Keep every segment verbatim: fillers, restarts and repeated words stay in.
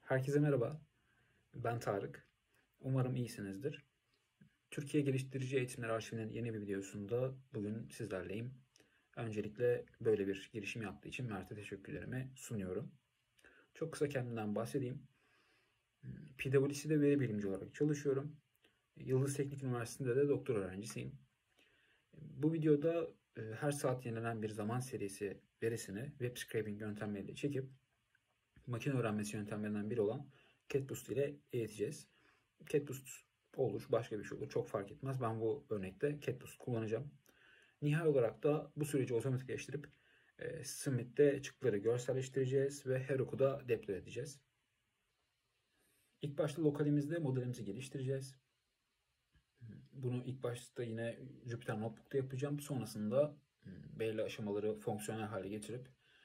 Herkese merhaba, ben Tarık. Umarım iyisinizdir. Türkiye Geliştirici Eğitimler Arşivi'nin yeni bir videosunda bugün sizlerleyim. Öncelikle böyle bir girişim yaptığı için Mert'e teşekkürlerimi sunuyorum. Çok kısa kendimden bahsedeyim. P W C'de veri bilimci olarak çalışıyorum. Yıldız Teknik Üniversitesi'nde de doktor öğrencisiyim. Bu videoda her saat yenilenen bir zaman serisi verisini web scraping yöntemleriyle çekip makine öğrenmesi yöntemlerinden biri olan Catboost ile eğiteceğiz. Catboost olur, başka bir şey olur. Çok fark etmez. Ben bu örnekte Catboost kullanacağım. Nihai olarak da bu süreci otomatikleştirip e, Smith'te çıktıları görselleştireceğiz ve Heroku'da deploy edeceğiz. İlk başta lokalimizde modelimizi geliştireceğiz. Bunu ilk başta yine Jupyter Notebook'ta yapacağım. Sonrasında belli aşamaları fonksiyonel hale getirip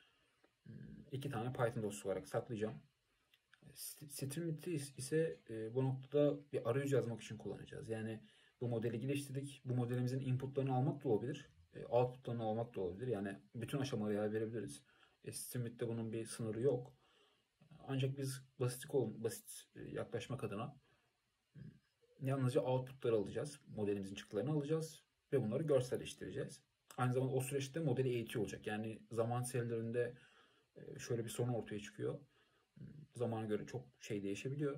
iki tane Python dosyası olarak saklayacağım. Streamlit'i ise e, bu noktada bir arayüz yazmak için kullanacağız. Yani bu modeli geliştirdik. Bu modelimizin inputlarını almak da olabilir. E, outputlarını almak da olabilir. Yani bütün aşamaları yer verebiliriz. E, Streamlit'te bunun bir sınırı yok. Ancak biz basit, basit yaklaşmak adına yalnızca outputları alacağız. Modelimizin çıktılarını alacağız ve bunları görselleştireceğiz. Aynı zamanda o süreçte modeli eğitiyor olacak. Yani zaman serilerinde şöyle bir sorun ortaya çıkıyor. Zamana göre çok şey değişebiliyor.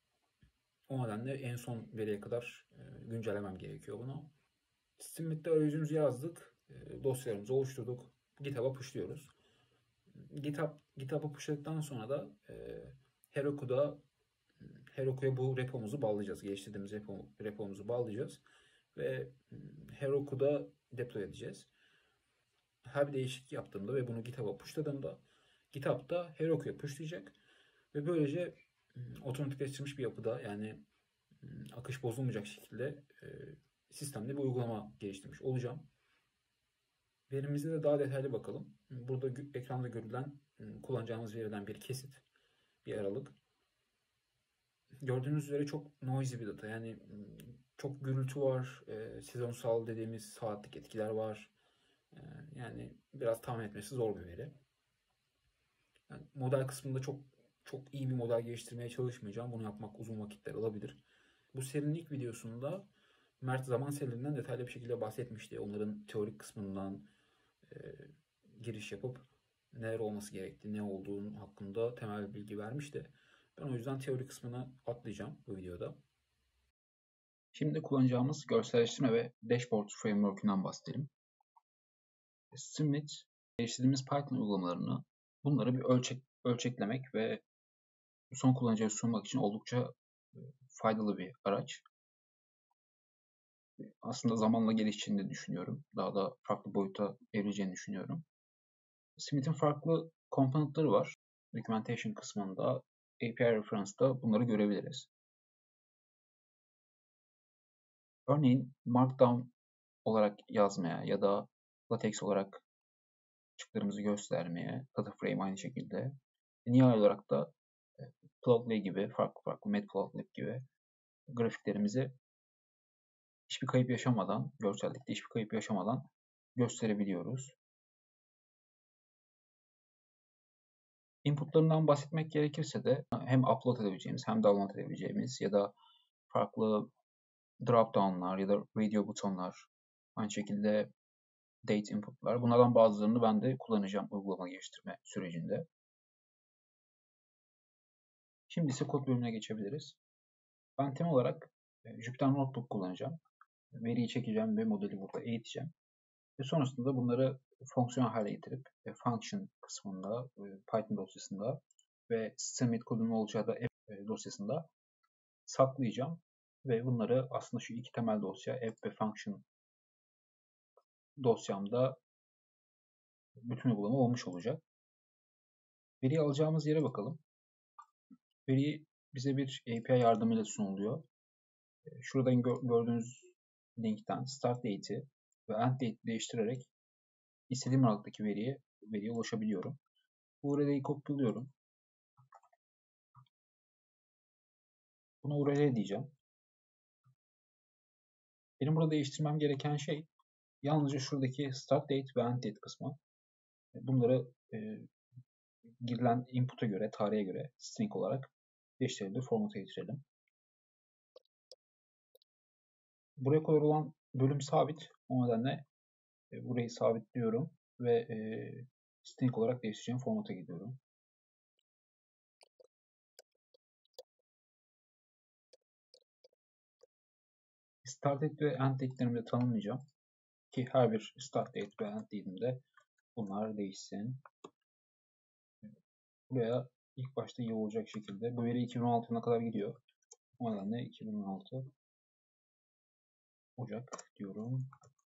O nedenle en son veriye kadar güncellemem gerekiyor bunu. Streamlit'te arayüzümüzü yazdık. Dosyalarımızı oluşturduk. GitHub'a pushluyoruz. GitHub, GitHub'a pushladıktan sonra da Heroku'da Heroku'ya bu repomuzu bağlayacağız. Geliştirdiğimiz repo, repomuzu bağlayacağız. Ve Heroku'da deploy edeceğiz. Her bir değişiklik yaptığımda ve bunu GitHub'a pushladığımda GitHub'da Heroku'ya pushlayacak. Ve böylece otomatikleştirilmiş bir yapıda, yani akış bozulmayacak şekilde sistemde bir uygulama geliştirmiş olacağım. Verimize de daha detaylı bakalım. Burada ekranda görülen kullanacağımız veriden bir kesit, bir aralık. Gördüğünüz üzere çok noisy bir data. Yani çok gürültü var. Sezonsal dediğimiz saatlik etkiler var. Yani biraz tahmin etmesi zor bir veri. Yani model kısmında çok çok iyi bir model geliştirmeye çalışmayacağım. Bunu yapmak uzun vakitler alabilir. Bu serinin ilk videosunda Mert zaman serilerinden detaylı bir şekilde bahsetmişti. Onların teorik kısmından e, giriş yapıp neler olması gerektiği, ne olduğunun hakkında temel bilgi vermişti. Ben o yüzden teori kısmını atlayacağım bu videoda. Şimdi kullanacağımız görselleştirme ve dashboard framework'ünden bahsedelim. Streamlit, geliştirdiğimiz Python uygulamalarını, bunları bir ölçek, ölçeklemek ve son kullanıcıya sunmak için oldukça faydalı bir araç. Aslında zamanla gelişeceğini de düşünüyorum. Daha da farklı boyuta evrileceğini düşünüyorum. Smith'in farklı komponentleri var. Documentation kısmında, A P I Reference'da bunları görebiliriz. Örneğin Markdown olarak yazmaya ya da LaTeX olarak çıktılarımızı göstermeye, data frame aynı şekilde. Nihai olarak da Plotly gibi, farklı farklı Matplotlib gibi grafiklerimizi hiçbir kayıp yaşamadan, görsellikte hiçbir kayıp yaşamadan gösterebiliyoruz. Inputlarından bahsetmek gerekirse de hem upload edebileceğimiz hem download edebileceğimiz ya da farklı drop-down'lar ya da radio butonlar, aynı şekilde date input'lar. Bunlardan bazılarını ben de kullanacağım uygulama geliştirme sürecinde. Şimdi ise kod bölümüne geçebiliriz. Ben temel olarak Jupyter Notebook kullanacağım. Veriyi çekeceğim ve modeli burada eğiteceğim. Ve sonrasında bunları fonksiyonel hale getirip function kısmında, Python dosyasında ve Streamlit kodunun olacağı da app dosyasında saklayacağım. Ve bunları aslında şu iki temel dosya, app ve function dosyamda bütün uygulama olmuş olacak. Veriyi alacağımız yere bakalım. Veri bize bir A P I yardımıyla sunuluyor. Şuradan gördüğünüz linkten start date'i ve end date'i değiştirerek istediğim aralıktaki veriye, veriye ulaşabiliyorum. Bu U R L'yi kopyalıyorum. Buna U R L diyeceğim. Benim burada değiştirmem gereken şey yalnızca şuradaki start date ve end date kısmı. Bunları e, girilen input'a göre, tarihe göre string olarak değiştirebilir, formata getirelim. Buraya kadar olan bölüm sabit. O nedenle burayı sabitliyorum ve e, string olarak değiştireceğim formata gidiyorum. Start date ve end date'lerimi de tanımlayacağım ki her bir start date ve end date'imde bunlar değişsin. Buraya ilk başta iyi olacak şekilde bu veri iki bin on altı yılına kadar gidiyor. O nedenle iki bin on altı Ocak diyorum.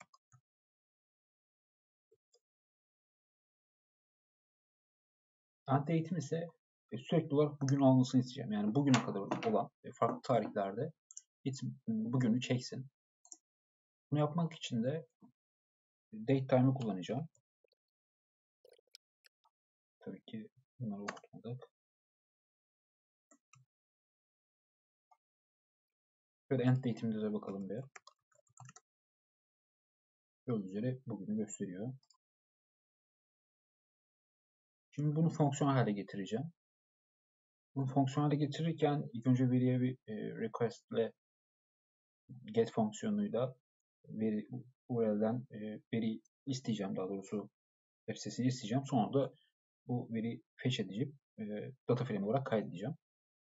End date'im ise sürekli olarak bugün almasını isteyeceğim. Yani bugüne kadar olan farklı tarihlerde bugünü çeksin. Bunu yapmak için de DateTime'ı kullanacağım. Tabii ki bunları okutmadık. Şöyle end date'imize de bakalım bir. Gördüğünüz üzere bugünü gösteriyor. Şimdi bunu fonksiyonel hale getireceğim. Bunu fonksiyonel hale getirirken ilk önce veriye bir request ile get fonksiyonuyla veri U R L'den veri isteyeceğim, daha doğrusu web sitesini isteyeceğim. Sonra da bu veriyi fetch edeceğim. Data frame olarak kaydedeceğim.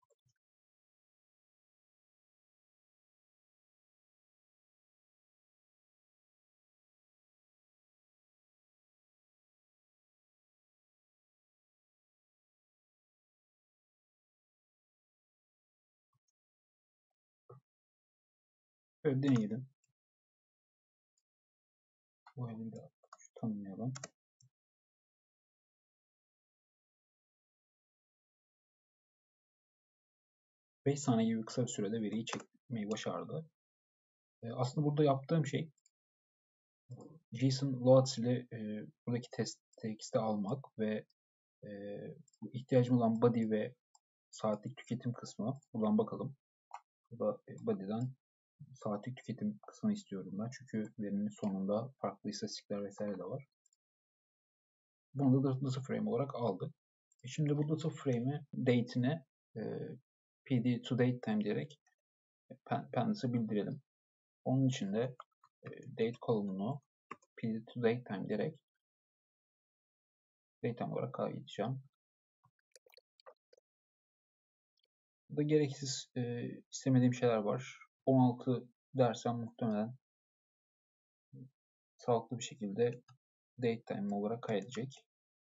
Böyle deneyelim. Bu eli de tanımlayalım. beş saniye gibi kısa bir sürede veriyi çekmeyi başardı. Aslında burada yaptığım şey JSON loads ile e, buradaki test text'i almak ve e, ihtiyacım olan body ve saatlik tüketim kısmı. Buradan bakalım. Burada body'den saatlik tüketim kısmını istiyorum ben. Çünkü verinin sonunda farklı istatistikler vesaire de var. Bunu da data frame olarak aldık. E şimdi bu data frame'i date'ine e, pd to date time diyerek pands'ı bildirelim. Onun için de e, date kolonunu pd to date time diyerek date time olarak kaydedeceğim. Burada gereksiz e, istemediğim şeyler var. on altı dersem muhtemelen sağlıklı bir şekilde date time olarak kaydedecek.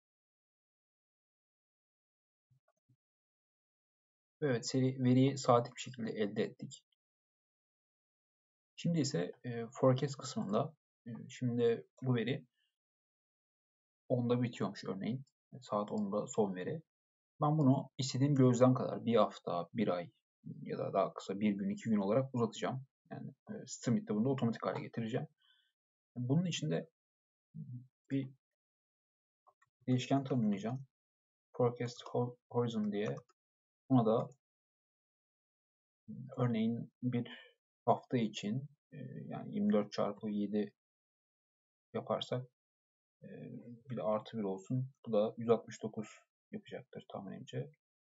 Evet, seri, veriyi saatlik bir şekilde elde ettik. Şimdi ise e, forecast kısmında e, şimdi bu veri onda bitiyormuş örneğin. Saat onda son veri. Ben bunu istediğim gözlem kadar bir hafta, bir ay ya da daha kısa bir gün, iki gün olarak uzatacağım. Yani e, Streamlit'te bunu da otomatik hale getireceğim. Bunun için de bir değişken tanımlayacağım. Forecast Horizon diye. Buna da örneğin bir hafta için yani yirmi dört çarpı yedi yaparsak bir de artı bir olsun. Bu da yüz altmış dokuz yapacaktır tahminimce.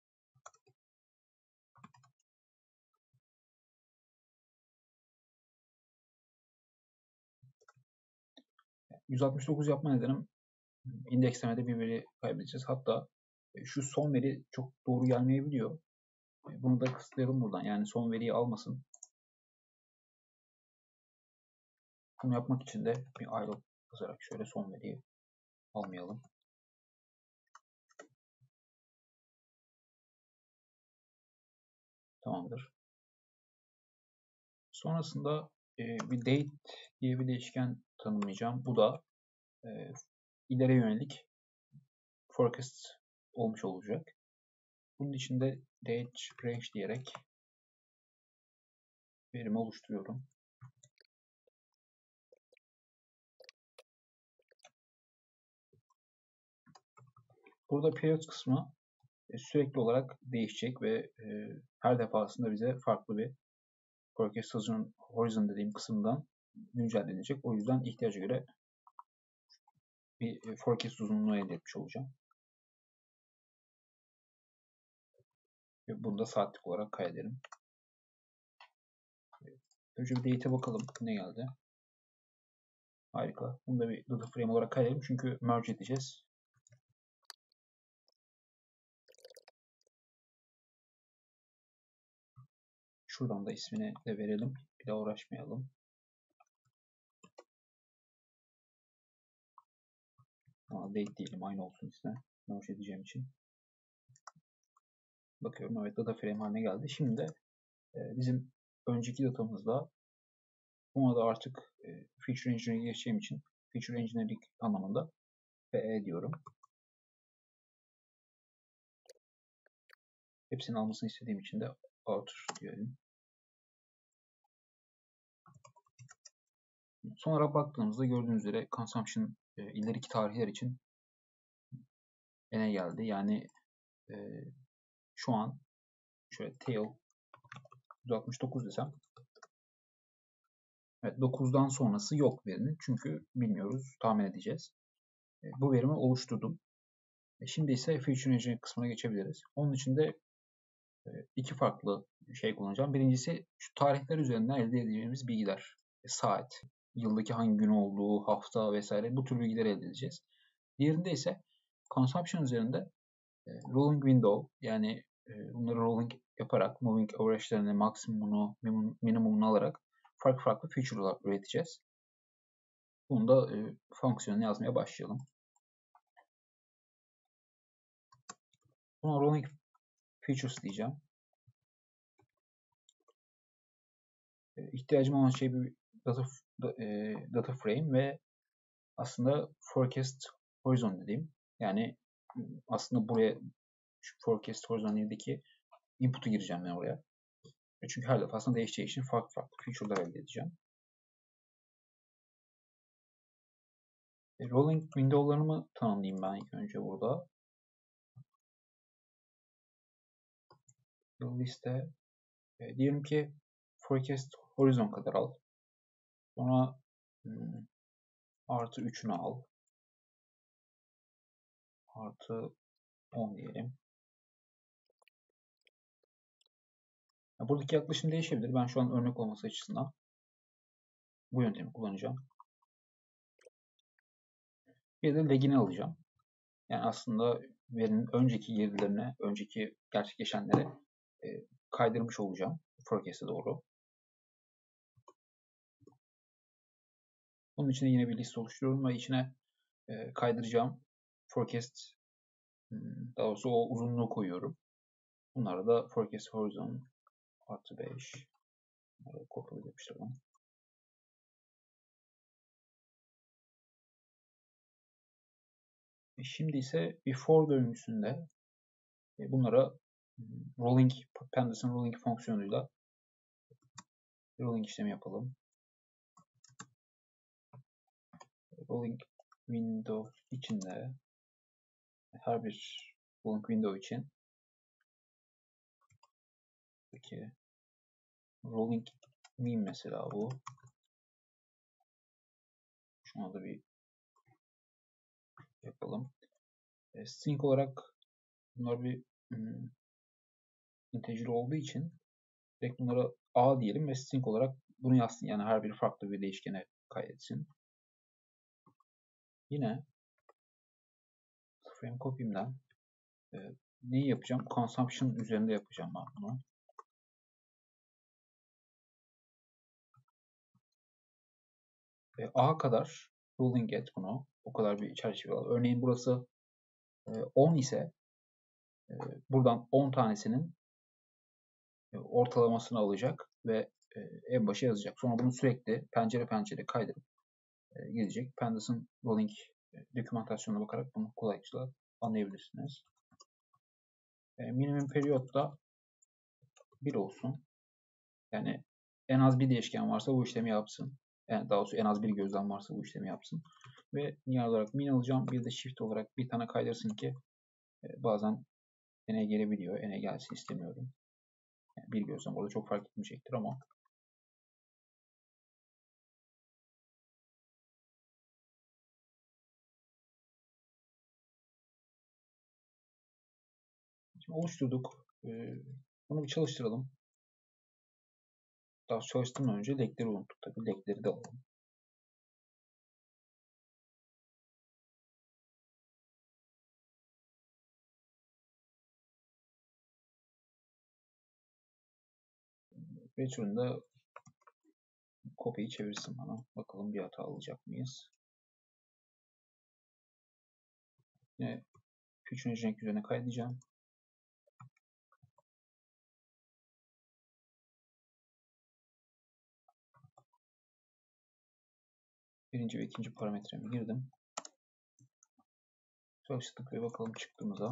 yüz altmış dokuz yapma nedenim indekslemede bir veri kaybedeceğiz. Hatta şu son veri çok doğru gelmeyebiliyor. Bunu da kısıtlayalım buradan. Yani son veriyi almasın. Bunu yapmak için de bir ayrı yazarak şöyle son veriyi almayalım. Tamamdır. Sonrasında e, bir date diye bir değişken tanımlayacağım. Bu da e, ileri yönelik forecast olmuş olacak. Bunun için de date range diyerek verimi oluşturuyorum. Burada period kısmı sürekli olarak değişecek ve e, her defasında bize farklı bir forecast horizon dediğim kısımdan güncellenecek. O yüzden ihtiyaca göre bir forecast uzunluğu elde etmiş olacağım. Ve bunu da saatlik olarak kaydedelim. Önce bir date'e bakalım ne geldi. Harika. Bunu da bir data frame olarak kaydedelim çünkü merge edeceğiz. Şuradan da ismini de verelim. Bir daha uğraşmayalım. Ama date diyelim, aynı olsun ismi. Merge edeceğim için. Bakıyorum, evet, data frame haline geldi. Şimdi de e, bizim önceki datamızda buna da artık e, feature engineering'e geçeceğim için feature engineering anlamında fe diyorum. Hepsini almasını istediğim için de outer diyorum. Son olarak baktığımızda gördüğünüz üzere consumption e, ileriki tarihler için ne geldi. Yani e, şu an şöyle tail yüz altmış dokuz desem, evet, dokuzdan sonrası yok verinin. Çünkü bilmiyoruz. Tahmin edeceğiz. E, bu verimi oluşturdum. E, şimdi ise feature engineering kısmına geçebiliriz. Onun için de e, iki farklı şey kullanacağım. Birincisi şu tarihler üzerinden elde edeceğimiz bilgiler. E, saat, yıldaki hangi gün olduğu, hafta vesaire, bu tür bilgileri elde edeceğiz. Diğerinde ise consumption üzerinde e, rolling window, yani e, bunları rolling yaparak moving average'lerini, maksimumunu, minimumunu alarak farklı farklı feature'lar üreteceğiz. Bunu da e, fonksiyonunu yazmaya başlayalım. Buna rolling features diyeceğim. E, ihtiyacım olan şey bir data, e, data frame ve aslında forecast horizon dediğim. Yani aslında buraya şu forecast horizon'daki input'u gireceğim ben oraya. Çünkü her defasında değişeceği için farklı farklı feature'lar elde edeceğim. E, rolling window'larımı tanımlayayım ben ilk önce burada. Liste e, diyelim ki forecast horizon kadar al. Sonra hmm, artı üçünü al. Artı on diyelim. Buradaki yaklaşım değişebilir. Ben şu an örnek olması açısından bu yöntemi kullanacağım. Bir de leg'ini alacağım. Yani aslında verinin önceki girdilerine, önceki gerçekleşenlere e, kaydırmış olacağım forecast'e doğru. Bunun için de yine bir liste oluşturuyorum ve içine e, kaydıracağım forecast, daha doğrusu o uzunluğu koyuyorum. Bunlara da forecast horizon artı beş. Bunları kopyalayıp yapıştıralım. Şimdi ise bir for döngüsünde bunlara rolling, Pandas rolling fonksiyonuyla rolling işlemi yapalım. Rolling window içinde her bir rolling window için peki rolling mean mesela bu. Şu anda bir yapalım. String olarak bunlar bir hmm, integer olduğu için direkt bunlara a diyelim ve string olarak bunu yazsın. Yani her biri farklı bir değişkene kaydetsin. Yine frame copy'imden e, neyi yapacağım? Consumption üzerinde yapacağım ben bunu. E, a kadar ruling et bunu. O kadar bir çerçeve al. Örneğin burası e, on ise e, buradan on tanesinin e, ortalamasını alacak ve e, en başa yazacak. Sonra bunu sürekli pencere pencere kaydırıp e, gidecek. Pandas'ın rolling e, dokümantasyonuna bakarak bunu kolaylıkla anlayabilirsiniz. E, minimum periyotta bir olsun. Yani en az bir değişken varsa bu işlemi yapsın. Yani daha doğrusu en az bir gözlem varsa bu işlemi yapsın. Ve niye olarak min alacağım. Bir de shift olarak bir tane kaydırsın ki e, bazen n'e gelebiliyor. N'e gelsin istemiyorum. Yani bir gözlem orada çok fark etmeyecektir ama şimdi oluşturduk. Ee, bunu bir çalıştıralım. Daha çalıştırmadan önce lekleri unuttuk tabii. Lekleri de alalım. Return'da kopyayı çevirsin bana. Bakalım bir hata alacak mıyız? Yine Fusion renk üzerine kaydedeceğim. Birinci ve ikinci parametremi girdim. Çalıştık ve bakalım çıktığımıza.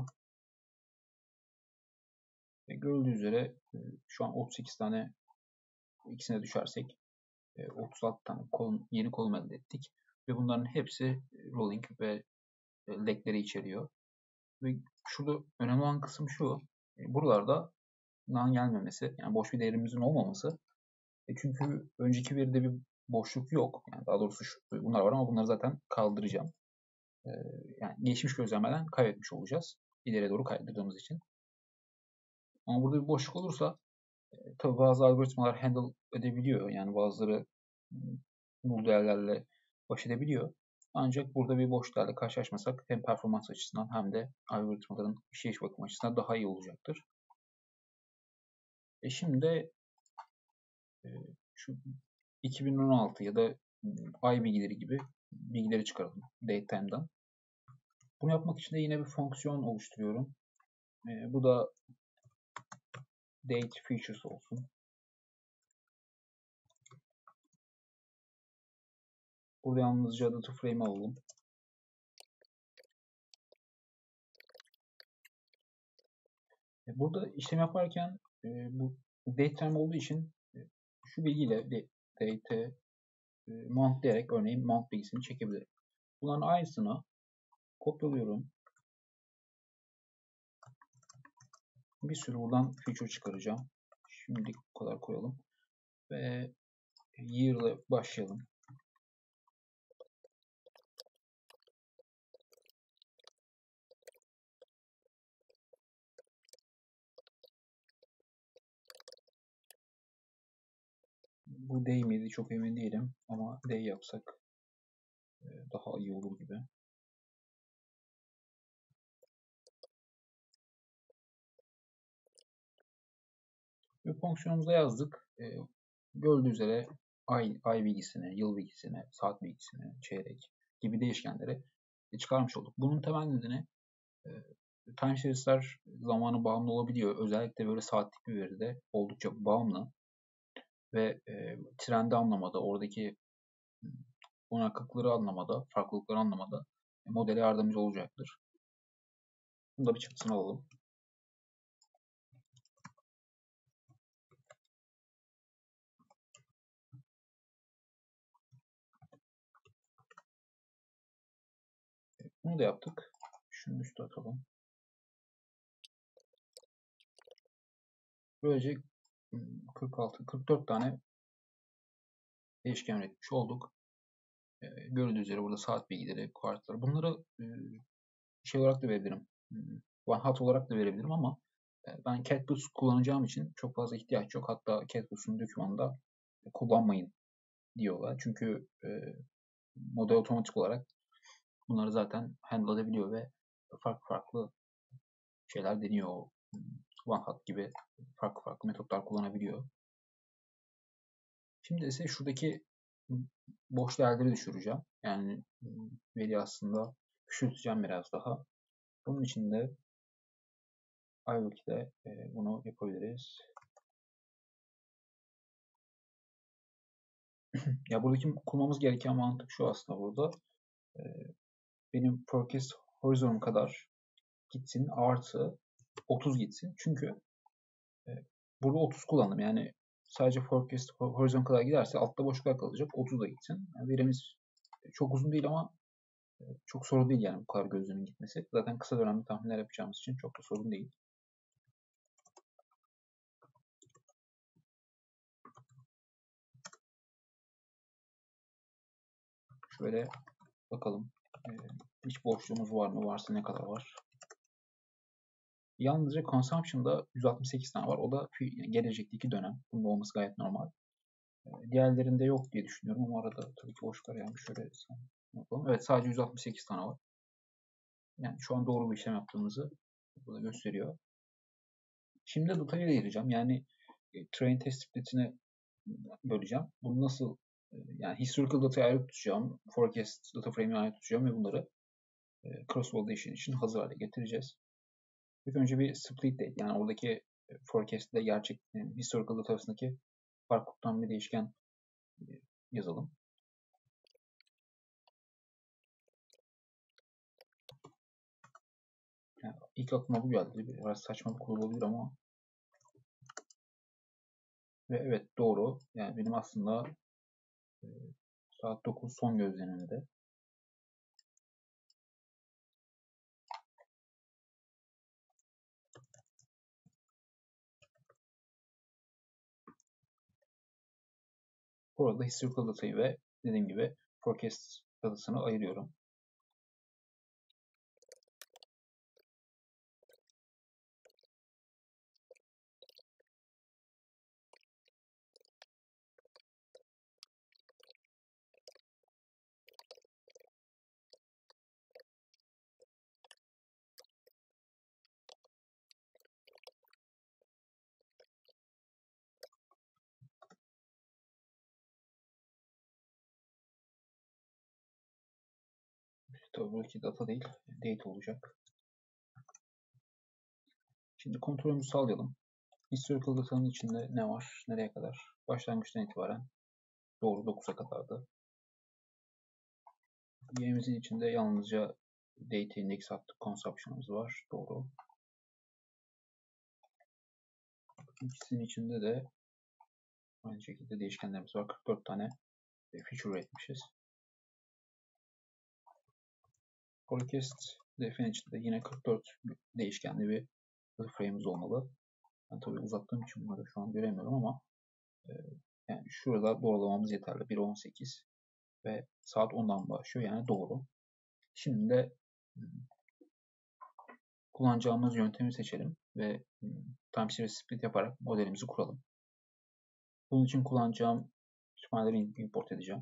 Ve görüldüğü üzere şu an otuz sekiz tane, ikisine düşersek otuz altı tane kolum, yeni kolum elde ettik. Ve bunların hepsi rolling ve legleri içeriyor. Ve şurada önemli olan kısım şu. Buralarda nan gelmemesi, yani boş bir değerimizin olmaması. E çünkü önceki veride bir boşluk yok. Yani daha doğrusu şu, bunlar var ama bunları zaten kaldıracağım. E, yani geçmiş gözlemlerden kaybetmiş olacağız. İleriye doğru kaydırdığımız için. Ama burada bir boşluk olursa e, tabii bazı algoritmalar handle edebiliyor. Yani bazıları null değerlerle baş edebiliyor. Ancak burada bir boş değerle karşılaşmasak hem performans açısından hem de algoritmaların işleyiş bakım açısından daha iyi olacaktır. E şimdi e, şu iki bin on altı ya da ay bilgileri gibi bilgileri çıkaralım DateTime'dan. Bunu yapmak için de yine bir fonksiyon oluşturuyorum. E, bu da date features olsun. Burada yalnızca data frame alalım. E, burada işlem yaparken e, bu datetime olduğu için e, şu bilgiyle de, date e, mount diyerek örneğin mount bilgisini çekebilirim. Bunların aynısını kopyalıyorum. Bir sürü buradan feature çıkaracağım. Şimdi bu kadar koyalım. Ve year ile başlayalım. Bu day miydi çok emin değilim ama day yapsak daha iyi olur gibi. Ve fonksiyonumuza yazdık. E, gördüğünüz üzere ay, ay bilgisini, yıl bilgisini, saat bilgisini, çeyrek gibi değişkenleri çıkarmış olduk. Bunun temel nedeni e, time series'ler zamanı bağımlı olabiliyor. Özellikle böyle saatlik bir veride oldukça bağımlı ve e, trendi anlamada, oradaki oynaklıkları anlamada, farklılıkları anlamada modele yardımcı olacaktır. Bunu da bir çıktısını alalım. Bunu da yaptık. Şunu üstü atalım. Böylece kırk altı kırk dört tane değişken üretmiş olduk. E, görüldüğü üzere burada saat bilgileri, kuartlar. Bunları e, şey olarak da verebilirim. One hot olarak da verebilirim ama e, ben CatBoost kullanacağım için çok fazla ihtiyaç yok. Hatta CatBoost'un dokümanında kullanmayın diyorlar. Çünkü e, model otomatik olarak bunları zaten handle edebiliyor ve farklı farklı şeyler deniyor. One hot gibi farklı farklı metotlar kullanabiliyor. Şimdi ise şuradaki boş değerleri düşüreceğim. Yani veri aslında küçülteceğim biraz daha. Bunun için de iWork'de bunu yapabiliriz. Ya buradaki kurmamız gereken mantık şu aslında burada. Benim forecast horizon kadar gitsin artı otuz gitsin. Çünkü burada otuz kullandım. Yani sadece forecast horizon kadar giderse altta boşluklar kalacak. otuz da gitsin. Yani verimiz çok uzun değil ama çok sorun değil yani bu kadar gözlemin gitmesi. Zaten kısa dönemli tahminler yapacağımız için çok da sorun değil. Şöyle bakalım. Hiç boşluğumuz var mı? Varsa ne kadar var? Yalnızca consumption'da yüz altmış sekiz tane var. O da gelecekteki dönem. Bunda olması gayet normal. Diğerlerinde yok diye düşünüyorum ama arada tabii ki boş var, yani şöyle yapalım. Evet, sadece yüz altmış sekiz tane var. Yani şu an doğru bir işlem yaptığımızı bu da gösteriyor. Şimdi de datayı ayıracağım. Yani e, train test split'ine böleceğim. Bunu nasıl e, yani historical datayı ayrı tutacağım. Forecast data frame'i ayrı tutacağım ve bunları e, cross validation için hazır hale getireceğiz. İlk önce bir split date, yani oradaki e, forecast ile gerçek yani historical data arasındaki fark tutan bir değişken e, yazalım. Yani ilk aklıma bu geldi. Biraz saçma bir kurul olabilir ama ve evet, doğru. Yani benim aslında e, saat dokuz son gözlemimde. Burada historical datayı ve dediğim gibi forecast datasını ayırıyorum. Tabii buradaki data değil, date olacak. Şimdi kontrolümüzü sağlayalım. Historical datanın içinde ne var, nereye kadar? Başlangıçtan itibaren doğru dokuza kadardı. Y'imizin içinde yalnızca data index attık, consumption'ımız var. Doğru. İkisinin içinde de aynı şekilde değişkenlerimiz var. kırk dört tane feature üretmişiz. Forecast def'in içinde yine kırk dört değişkenli bir data frame'imiz olmalı. Ben tabii uzattığım için bunları şu an göremiyorum ama e, yani şurada doğrulamamız yeterli. bir on sekiz ve saat ondan başlıyor, yani doğru. Şimdi de kullanacağımız yöntemi seçelim ve time series split yaparak modelimizi kuralım. Bunun için kullanacağım kütüphaneleri import edeceğim.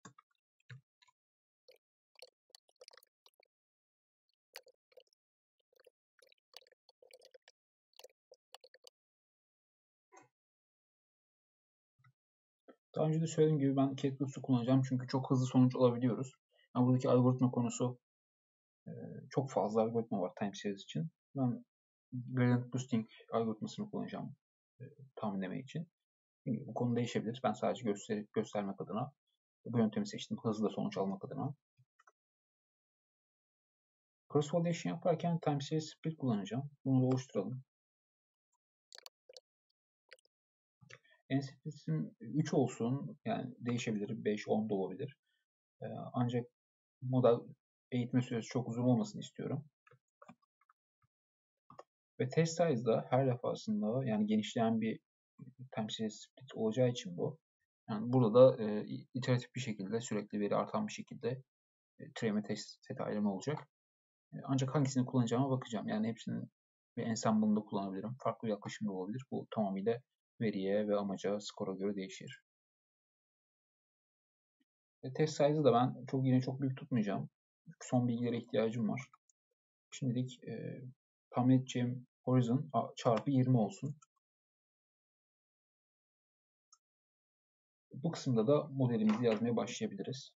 Daha önce de söylediğim gibi ben CatBoots'u kullanacağım çünkü çok hızlı sonuç alabiliyoruz. Yani buradaki algoritma konusu çok fazla algoritma var time series için. Ben gradient boosting algoritmasını kullanacağım e, tahminleme için. Bu konu değişebilir. Ben sadece gösterip göstermek adına bu yöntemi seçtim. Hızlı sonuç almak adına. Cross validation yaparken time series split kullanacağım. Bunu da oluşturalım. N-split'im üç olsun. Yani değişebilir. beş, on da olabilir. Ee, ancak model eğitme süresi çok uzun olmasını istiyorum. Ve test size'da her defasında yani genişleyen bir time series split olacağı için bu. Yani burada da e, iteratif bir şekilde, sürekli veri artan bir şekilde e, train ve test set ayrımı olacak. E, ancak hangisini kullanacağıma bakacağım. Yani hepsinin bir ensemble'ında kullanabilirim. Farklı bir yaklaşım da olabilir. Bu tamamıyla veriye ve amaca, skora göre değişir. E, test size'ı da ben çok yine çok büyük tutmayacağım. Çünkü son bilgilere ihtiyacım var. Şimdilik e, tahmin edeceğim horizon çarpı yirmi olsun. Bu kısımda da modelimizi yazmaya başlayabiliriz.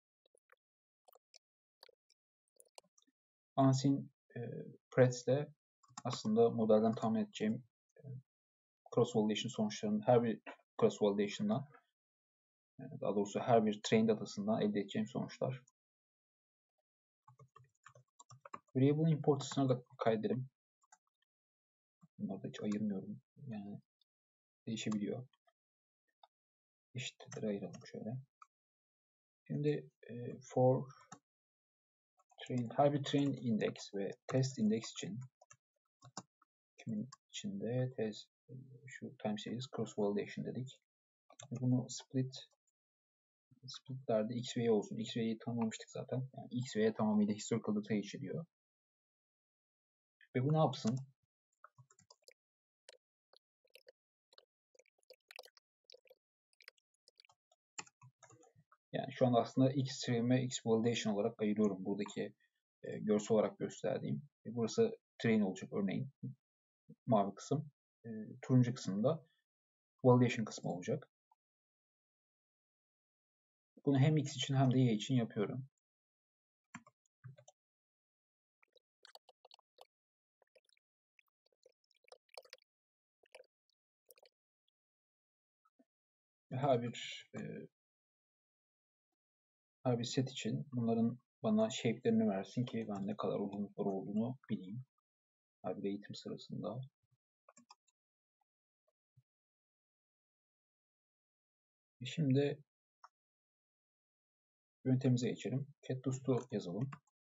Unseen e, Prets ile aslında modelden tahmin edeceğim e, cross validation sonuçlarının her bir cross validation'dan, yani daha doğrusu her bir train datasından elde edeceğim sonuçlar. Variable import'ısına da kaydedelim. Bunları da hiç ayırmıyorum. Yani değişebiliyor. Eşitleri ayıralım şöyle. Şimdi e, for train, her bir train index ve test index için kimin içinde test şu time series cross validation dedik. Bunu split splitlerde x ve y olsun. X ve y'yi tanımlamıştık zaten. Yani x ve y tamamıyla historical data içeriyor. Ve bu ne yapsın? Yani şu anda aslında X-Train ve X-Validation olarak ayırıyorum buradaki e, görsel olarak gösterdiğim. E, burası train olacak örneğin. Mavi kısım. E, turuncu kısımda validation kısmı olacak. Bunu hem X için hem de Y için yapıyorum. Her bir e, her bir set için bunların bana shape'lerini versin ki ben ne kadar uzunlukları olduğunu bileyim. Her bir eğitim sırasında. Şimdi yöntemimize geçelim. CatBoost'u yazalım.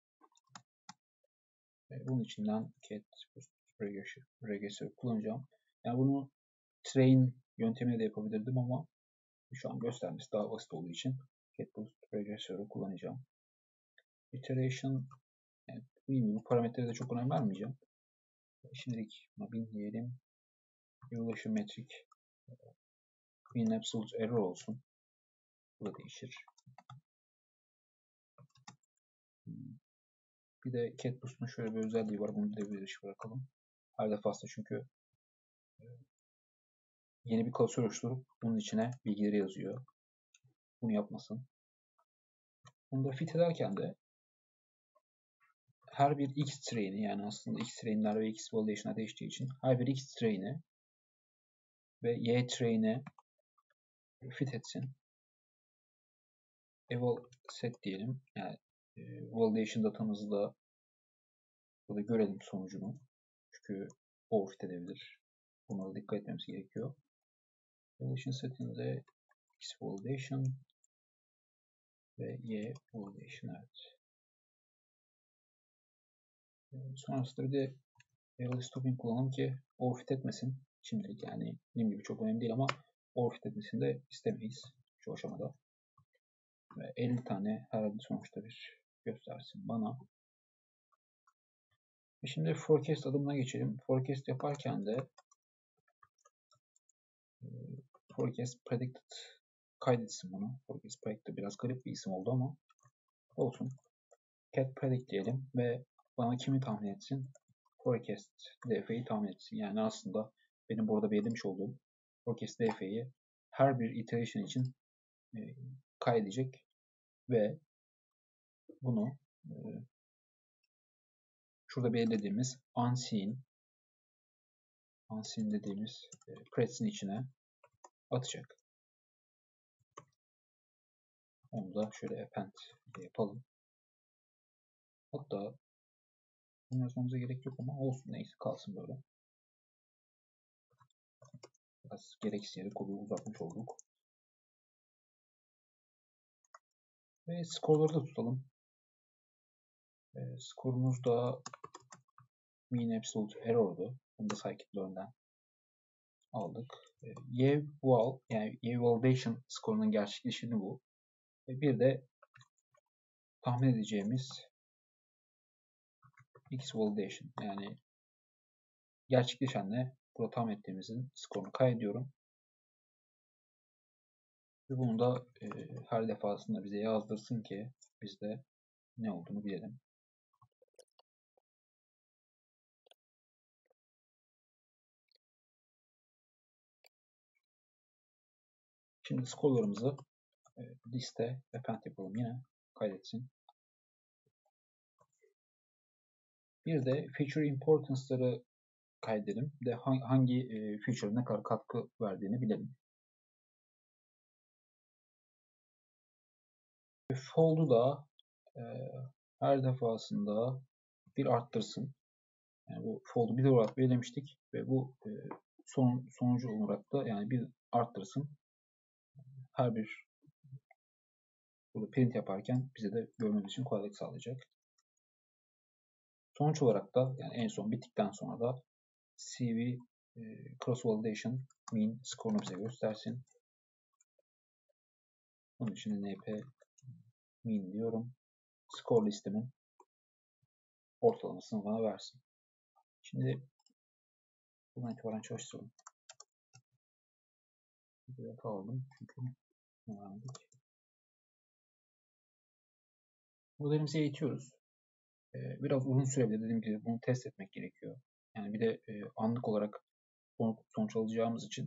Bunun içinden CatBoost regresörü kullanacağım. Yani bunu train yöntemiyle de yapabilirdim ama şu an göstermesi daha basit olduğu için CatBoost regresörü kullanacağım. Iteration, yani bu parametreye de çok önem vermeyeceğim. Şimdilik bin diyelim. Evaluation metric mean absolute error olsun. Bu da değişir. Bir de CatBoost'un şöyle bir özelliği var. Bunu devre dışı bırakalım. Her defasında çünkü yeni bir klasör oluşturup bunun içine bilgileri yazıyor. Bunu yapmasın. Bunu da fit ederken de her bir X train'i, yani aslında X train'ler ve X validation'a değiştiği için her bir X train'i ve Y train'e fit etsin. Eval set diyelim. Yani e, validation datamızı da burada görelim sonucunu. Çünkü overfit edebilir. Buna da dikkat etmemiz gerekiyor. Validation setinde X validation ve Y validation, evet. Sonrasında bir de eval stopping kullanalım ki overfit etmesin. Şimdilik yani dediğim gibi çok önemli değil ama overfit etmesini de istemeyiz şu aşamada. Ve elli tane herhalde sonuçta bir göstersin bana. E şimdi forecast adımına geçelim. Forecast yaparken de forecast predicted kaydetsin bunu. Forecast predicted biraz garip bir isim oldu ama olsun. Cat predict diyelim ve bana kimi tahmin etsin? Forecast df'yi tahmin etsin. Yani aslında benim burada belirlemiş olduğum forecast df'yi her bir iteration için e, kaydedecek ve bunu e, şurada belirlediğimiz unseen unseen dediğimiz e, press'in içine atacak. Onu da şöyle append yapalım. Hatta bunu yazmamıza gerek yok ama olsun, neyse kalsın böyle. Biraz gereksiz yere kodu uzatmış olduk. Ve skorları da tutalım. E, skorumuz da mean absolute error'du. Bunu da scikit-learn'den aldık. E, Y val, yani Y validation skorunun gerçekleşini bu. E, bir de tahmin edeceğimiz X validation, yani gerçekleşenle burada tahmin ettiğimizin skorunu kaydediyorum. Ve bunu da e, her defasında bize yazdırsın ki biz de ne olduğunu bilelim. Şimdi skorlarımızı e, liste append yapalım, yine kaydetsin. Bir de feature importance'ları kaydedelim. Bir de hangi e, feature ne kadar katkı verdiğini bilelim. Fold'u da e, her defasında bir arttırsın. Yani bu fold'u bir olarak belirlemiştik ve bu e, son sonucu olarak da yani bir arttırsın. Her bir burada print yaparken bize de görmemiz için kolaylık sağlayacak. Sonuç olarak da yani en son bittikten sonra da C V e, cross validation mean skorunu bize göstersin. Bunun için np mean diyorum. Skor listemin ortalamasını bana versin. Şimdi buradan itibaren çalıştıralım. Bir data aldım çünkü verdik. Modelimizi eğitiyoruz. Ee, biraz uzun sürebilir, dediğim gibi bunu test etmek gerekiyor. Yani bir de e, anlık olarak sonuç alacağımız için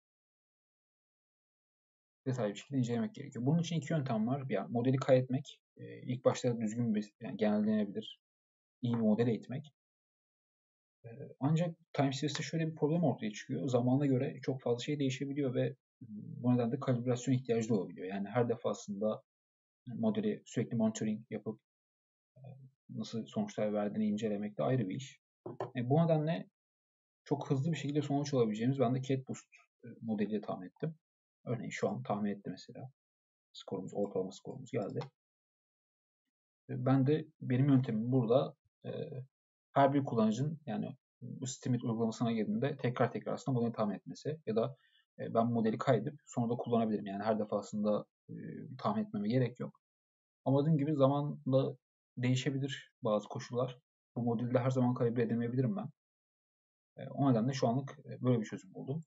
detaylı bir şekilde incelemek gerekiyor. Bunun için iki yöntem var. Yani modeli kaydetmek, e, ilk başta düzgün bir, yani genellenebilir, iyi bir model eğitmek. E, ancak time series'te şöyle bir problem ortaya çıkıyor. Zamana göre çok fazla şey değişebiliyor ve bu nedenle de kalibrasyon ihtiyacı da olabiliyor. Yani her defasında modeli sürekli monitoring yapıp nasıl sonuçlar verdiğini incelemek de ayrı bir iş. E, bu nedenle çok hızlı bir şekilde sonuç alabileceğimiz ben de CatBoost modeliyle tahmin ettim. Örneğin şu an tahmin etti mesela. Skorumuz, ortalama skorumuz geldi. Ben de benim yöntemim burada e, her bir kullanıcının, yani bu Steemit uygulamasına girdiğinde tekrar tekrar aslında modeli tahmin etmesi ya da e, ben modeli kaydedip sonra da kullanabilirim. Yani her defasında e, tahmin etmeme gerek yok. Ama dediğim gibi zamanla değişebilir bazı koşullar. Bu modelde her zaman kalibre edemeyebilirim ben. E, o nedenle şu anlık e, böyle bir çözüm buldum.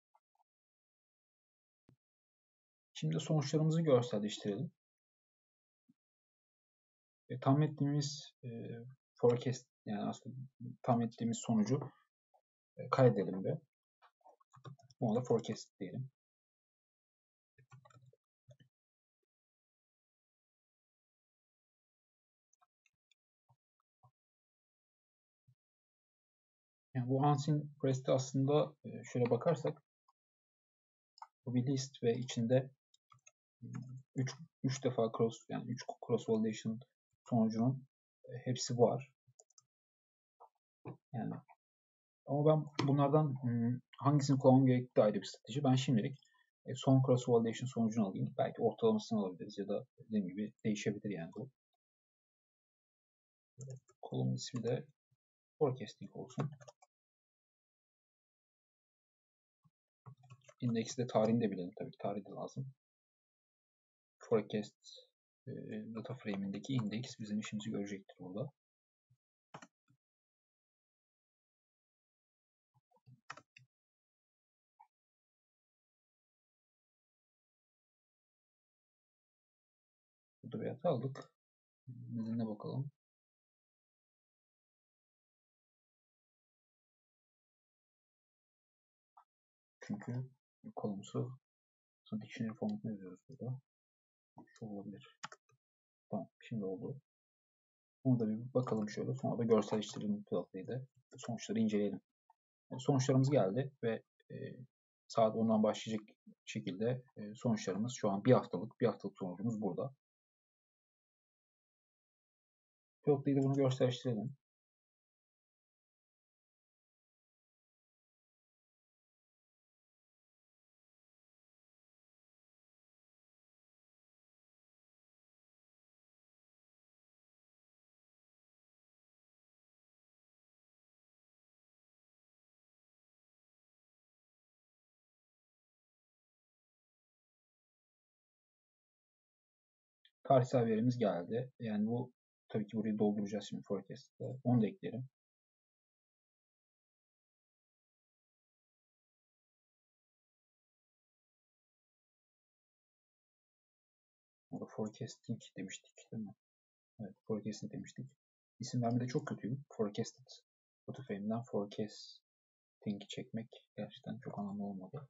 Şimdi sonuçlarımızı görselleştirelim. E, tahmin ettiğimiz e, forecast, yani aslında tahmin ettiğimiz sonucu e, kaydedelim bir. Buna da forecast diyelim. Yani bu unseen press'te aslında e, şöyle bakarsak bu bir list ve içinde üç defa cross, yani üç cross validation sonucunun e, hepsi var. Yani ama ben bunlardan hangisini kullanmam gerektiği ayrı bir strateji. Ben şimdilik son cross validation sonucunu alayım. Belki ortalamasını alabiliriz ya da dediğim gibi değişebilir yani bu. Kolonun ismi de forecasting olsun. İndeksi de tarihini de bilelim. Tabii ki tarih de lazım. Forecast e, data frame'indeki indeks bizim işimizi görecektir burada. Burada bir hata aldık. Nedenine bakalım. Çünkü kolumuzu dictionary formatına yazıyoruz burada. Şu olabilir. Tamam, şimdi oldu. Bunu da bir bakalım şöyle. Sonra da görselleştirelim Plotly'de. Sonuçları inceleyelim. Yani sonuçlarımız geldi ve e, saat ondan başlayacak şekilde e, sonuçlarımız şu an bir haftalık. Bir haftalık sonucumuz burada. Plotly'de bunu görselleştirelim. Tarihsel verimiz geldi. Yani bu tabii ki burayı dolduracağız şimdi forecast'te. Onu da ekleyelim. Orada forecasting demiştik değil mi? Evet, forecasting demiştik. İsim vermede çok kötüyüm. Forecasted Autofame'den forecasting çekmek gerçekten çok anlamlı olmadı.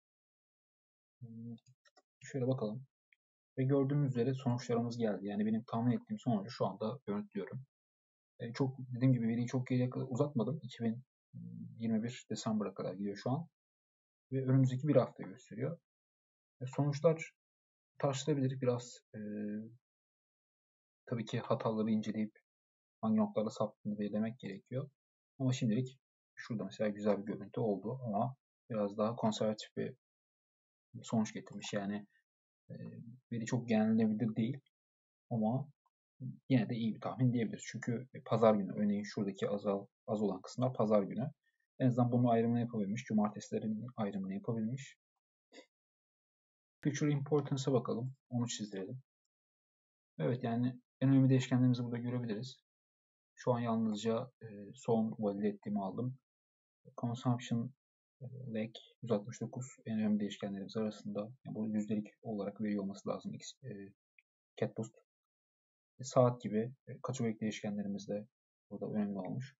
Şöyle bakalım. Ve gördüğümüz üzere sonuçlarımız geldi. Yani benim tahmin ettiğim sonucu şu anda görüntülüyorum. E, çok dediğim gibi veriyi çok geriye kadar uzatmadım. iki bin yirmi bir December'a kadar gidiyor şu an. Ve önümüzdeki bir hafta gösteriyor. E, sonuçlar tartışılabilir. Biraz e, tabii ki hataları inceleyip hangi noktalarda saptığını belirlemek gerekiyor. Ama şimdilik şurada mesela güzel bir görüntü oldu ama biraz daha konservatif bir sonuç getirmiş. Yani e, veri çok genellenebilir değil ama yine de iyi bir tahmin diyebiliriz. Çünkü pazar günü, örneğin şuradaki azal, az olan kısımlar pazar günü. En azından bunun ayrımını yapabilmiş. Cumartesilerin ayrımını yapabilmiş. Future Importance'a bakalım. Onu çizdirelim. Evet, yani en önemli değişkenlerimizi burada görebiliriz. Şu an yalnızca e, son valide ettiğimi aldım. Consumption lag yüz altmış dokuz en önemli değişkenlerimiz arasında. Yani bu yüzdelik olarak veriyor olması lazım. E, CatBoost. saat gibi kategorik değişkenlerimiz de burada önemli olmuş.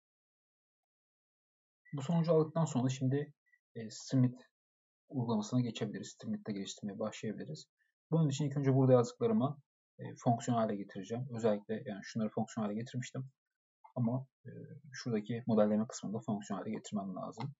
Bu sonucu aldıktan sonra şimdi e, Streamlit uygulamasına geçebiliriz. Streamlit'te geliştirmeye başlayabiliriz. Bunun için ilk önce burada yazdıklarımı e, fonksiyon hale getireceğim. Özellikle yani şunları fonksiyon hale getirmiştim. Ama e, şuradaki modelleme kısmında fonksiyon hale getirmem lazım.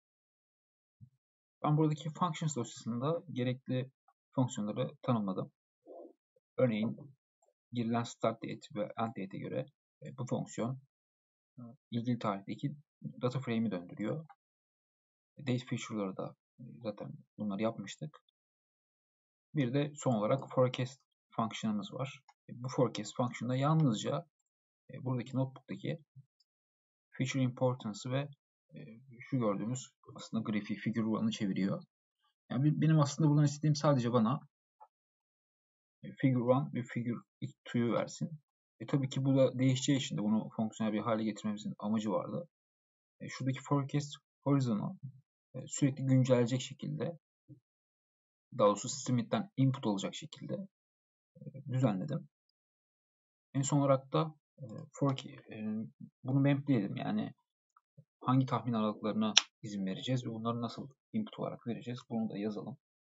Ben buradaki functions dosyasında gerekli fonksiyonları tanımladım. Örneğin girilen start date ve end date'e göre e, bu fonksiyon e, ilgili tarihteki data frame'i döndürüyor. Date feature'ları da e, zaten bunları yapmıştık. Bir de son olarak forecast fonksiyonumuz var. E, bu forecast fonksiyonda yalnızca e, buradaki notebook'taki feature importance'ı ve e, şu gördüğümüz aslında grafiği, figure one'ı çeviriyor. Yani benim aslında buradan istediğim sadece bana figure one ve figure two'yu versin. E tabii ki bu da değişeceği için de bunu fonksiyonel bir hale getirmemizin amacı vardı. E, şuradaki forecast horizon'u e, sürekli güncelleyecek şekilde, daha doğrusu Streamlit'ten input olacak şekilde e, düzenledim. En son olarak da e, for, e, bunu mapleyelim. Yani hangi tahmin aralıklarına izin vereceğiz ve bunları nasıl input olarak vereceğiz. Bunu da yazalım.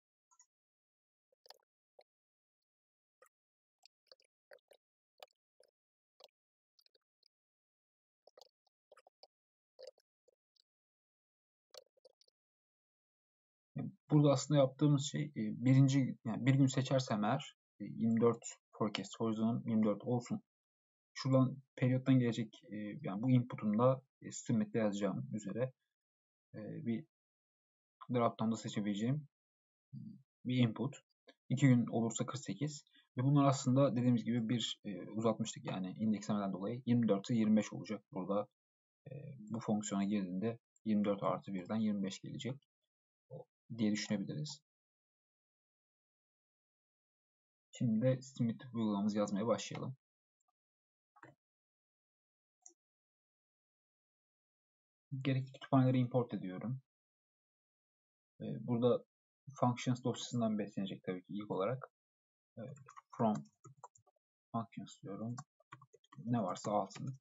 Burada aslında yaptığımız şey birinci yani bir gün seçersem eğer yirmi dört forecast horizon yirmi dört olsun. Şuradan periyottan gelecek yani bu input'umda Streamlit'te yazacağım üzere bir dropdown'da seçebileceğim bir input. iki gün olursa kırk sekiz ve bunlar aslında dediğimiz gibi bir uzatmıştık yani indekslemeden dolayı yirmi dört ise yirmi beş olacak. Burada bu fonksiyona girdiğinde yirmi dört artı birden yirmi beş gelecek diye düşünebiliriz. Şimdi de Streamlit uygulamamızı yazmaya başlayalım. Gerekli kütüphaneleri import ediyorum. Burada functions dosyasından beslenecek tabii ki ilk olarak. From functions diyorum. Ne varsa alsın.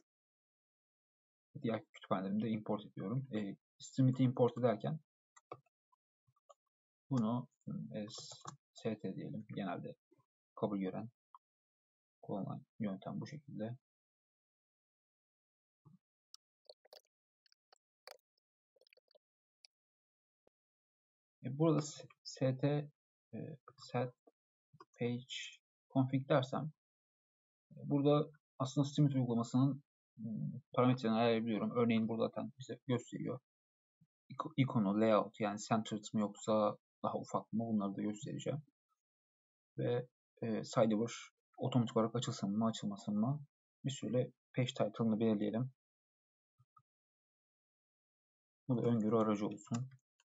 Diğer kütüphanelerimi de import ediyorum. Streamlit'i import ederken bunu st diyelim. Genelde kabul gören kullanılan yöntem bu şekilde. Burada st set page config dersem burada aslında Streamlit uygulamasının parametrelerini ayarlayabiliyorum. Örneğin burada zaten bize gösteriyor. İkonu, layout yani centered mı yoksa daha ufak mı bunları da göstereceğim. Ve e, Sidebar otomatik olarak açılsın mı açılmasın mı bir süre page title'ını belirleyelim. Bu da öngörü aracı olsun.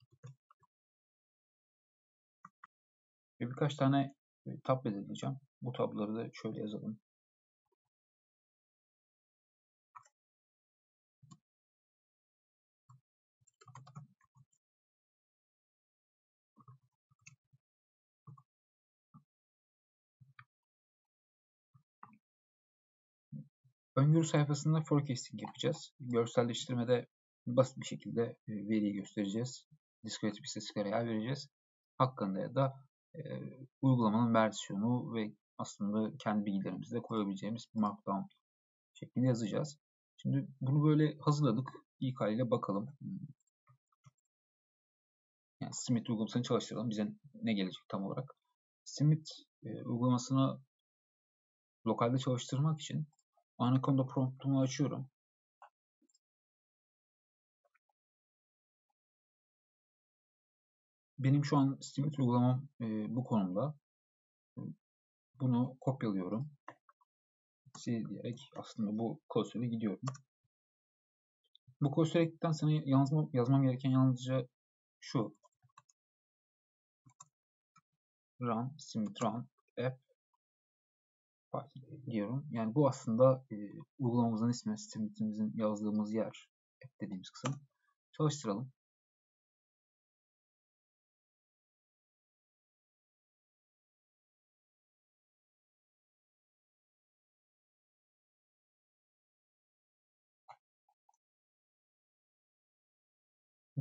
Ve birkaç tane tab belirleyeceğim. Bu tabları da şöyle yazalım. Öngörü sayfasında forecasting yapacağız. Görselleştirmede basit bir şekilde veriyi göstereceğiz. Diskretif istatistiklere yer vereceğiz. Hakkında ya da e, uygulamanın versiyonu ve aslında kendi bilgilerimizi de koyabileceğimiz bir markdown şeklinde yazacağız. Şimdi bunu böyle hazırladık. İlk haliyle bakalım. Yani Streamlit uygulamasını çalıştıralım. Bize ne gelecek tam olarak? Streamlit e, uygulamasını lokalde çalıştırmak için Anaconda promptumu açıyorum. Benim şu an Streamlit uygulamam e, bu konumda. Bunu kopyalıyorum. Sil diyerek aslında bu klasöre gidiyorum. Bu klasöre gittikten sonra yazmam, yazmam gereken yalnızca şu. Run, Streamlit run, app diyorum. Yani bu aslında e, uygulamamızın ismi, Streamlit'imizin yazdığımız yer, app dediğimiz kısım. Çalıştıralım.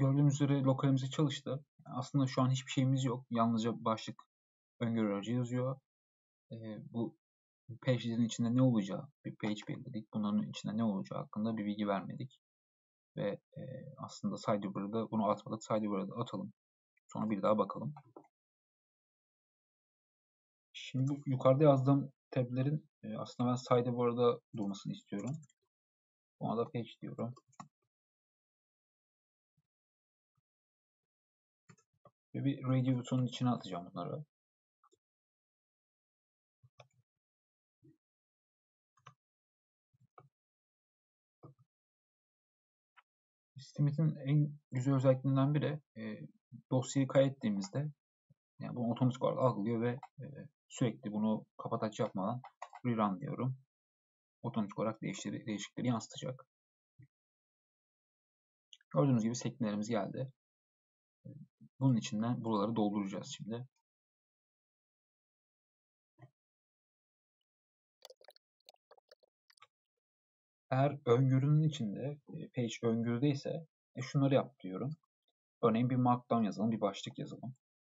Gördüğünüz üzere lokalimize çalıştı. Aslında şu an hiçbir şeyimiz yok. Yalnızca başlık öngörü aracı yazıyor. Ee, bu page'lerin içinde ne olacağı, bir page belirledik. Bunların içinde ne olacağı hakkında bir bilgi vermedik. Ve e, aslında Sidebar'da bunu atmadık. Sidebar'da atalım. Sonra bir daha bakalım. Şimdi bu yukarıda yazdığım tablerin e, aslında ben Sidebar'da durmasını istiyorum. Ona da page diyorum. Ve bir radio butonun içine atacağım bunları. Steam'in en güzel özelliklerinden biri e, dosyayı kaydettiğimizde yani bunu otomatik olarak algılıyor ve e, sürekli bunu kapat aç yapmadan rerun diyorum. Otomatik olarak değişiklikleri, değişiklikleri yansıtacak. Gördüğünüz gibi sekmelerimiz geldi. Bunun içinden buraları dolduracağız şimdi. Eğer öngörünün içinde page öngörüdeyse e, şunları yap diyorum. Örneğin bir markdown yazalım, bir başlık yazalım.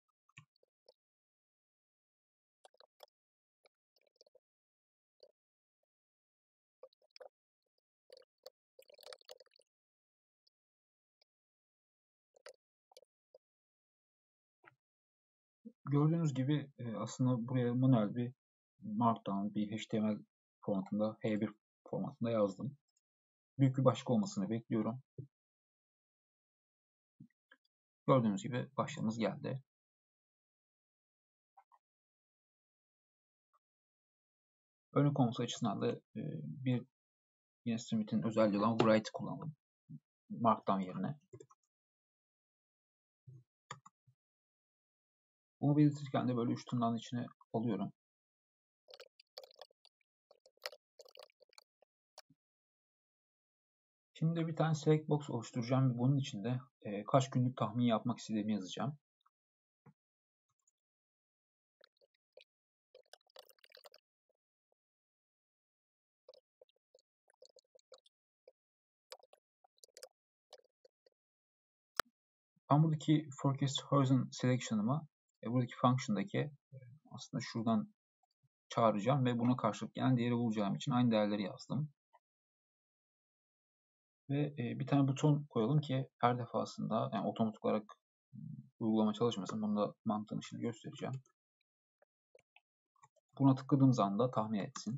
Gördüğünüz gibi e, aslında buraya manuel bir markdown, bir H T M L formatında, H bir formatında yazdım. Büyük bir başlık olmasını bekliyorum. Gördüğünüz gibi başlığımız geldi. Örnek olması açısından da e, bir yine Smith'in özelliği olan variety kullanalım. Markdown yerine. Bunu belirtirken de böyle üç tırnağın içine alıyorum. Şimdi bir tane select box oluşturacağım ve bunun içinde e, kaç günlük tahmin yapmak istediğimi yazacağım. Ben buradaki forecast horizon selection'ımı e, buradaki function'daki e, aslında şuradan çağıracağım ve buna karşılık gelen değeri bulacağım için aynı değerleri yazdım. Ve e, bir tane buton koyalım ki her defasında yani otomatik olarak uygulama çalışmasın. Bunu da mantığını şimdi göstereceğim. Buna tıkladığımız anda tahmin etsin.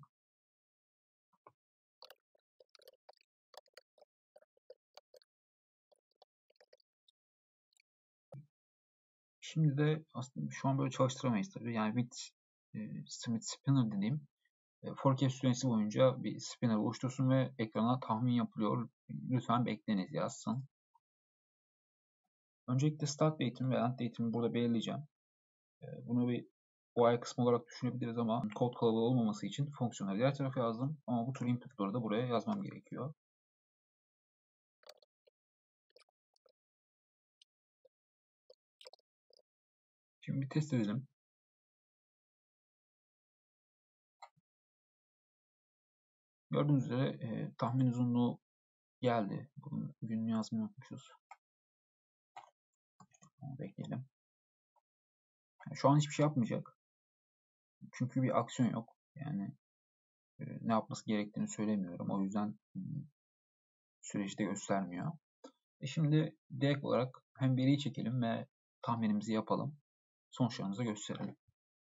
Şimdi de aslında şu an böyle çalıştıramayız tabii. Yani with e, Smith Spinner dediğim e, forecast süresi boyunca bir spinner oluştursun ve ekrana tahmin yapılıyor. Lütfen bekleyiniz yazsın. Öncelikle start date'imi ve end date'imi burada belirleyeceğim. E, bunu bir while kısmı olarak düşünebiliriz ama kod kalabalığı olmaması için fonksiyonları diğer tarafa yazdım. Ama bu tür input'ları da buraya yazmam gerekiyor. Şimdi bir test edelim. Gördüğünüz üzere e, tahmin uzunluğu geldi. Bunun gününü yazmayı unutmuşuz. Onu bekleyelim. Yani şu an hiçbir şey yapmayacak. Çünkü bir aksiyon yok. Yani e, ne yapması gerektiğini söylemiyorum. O yüzden hmm, süreçte göstermiyor. E şimdi direkt olarak hem veriyi çekelim ve tahminimizi yapalım. Sonuçlarımızı gösterelim.